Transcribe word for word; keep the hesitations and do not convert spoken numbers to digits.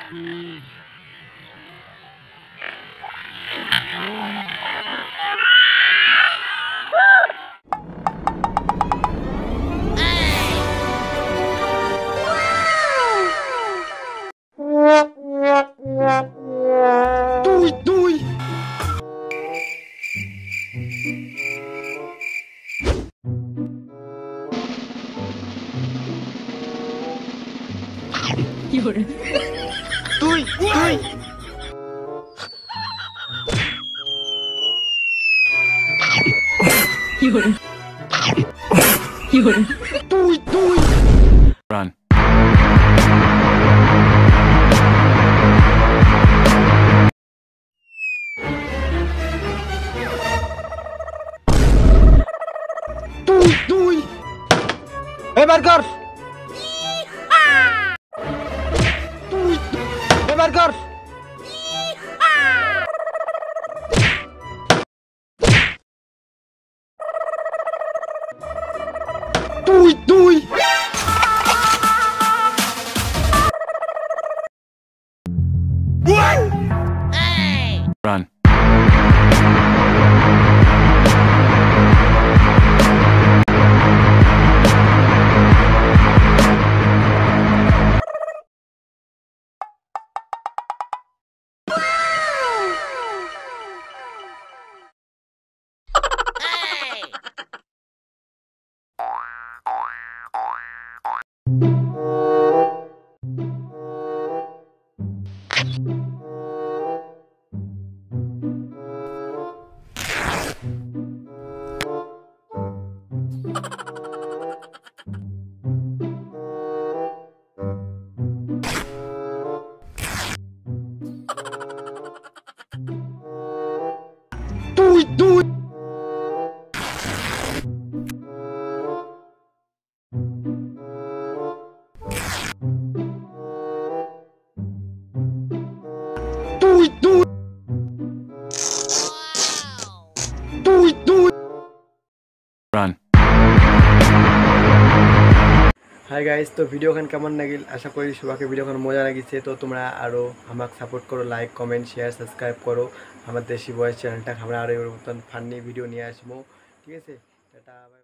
তুই তুই তুই তুই তুই তুই Run. তুই তুই এবার কর তুই এবার কর তুই তুই Run. তুই তুই তুই তুই তুই তুই Run. হাই গাইস, তো ভিডিওখান কেমন লাগিল আশা করি সবাইকে ভিডিওখান মজা লাগিছে। তো তোমরা আরও আমাকে সাপোর্ট করো, লাইক কমেন্ট শেয়ার সাবস্ক্রাইব করো আমার দেশি ভয়েস চ্যানেলটা। আমরা আরও এর মতন ফানি ভিডিও নিয়ে আসবো, ঠিক আছে? টাটা।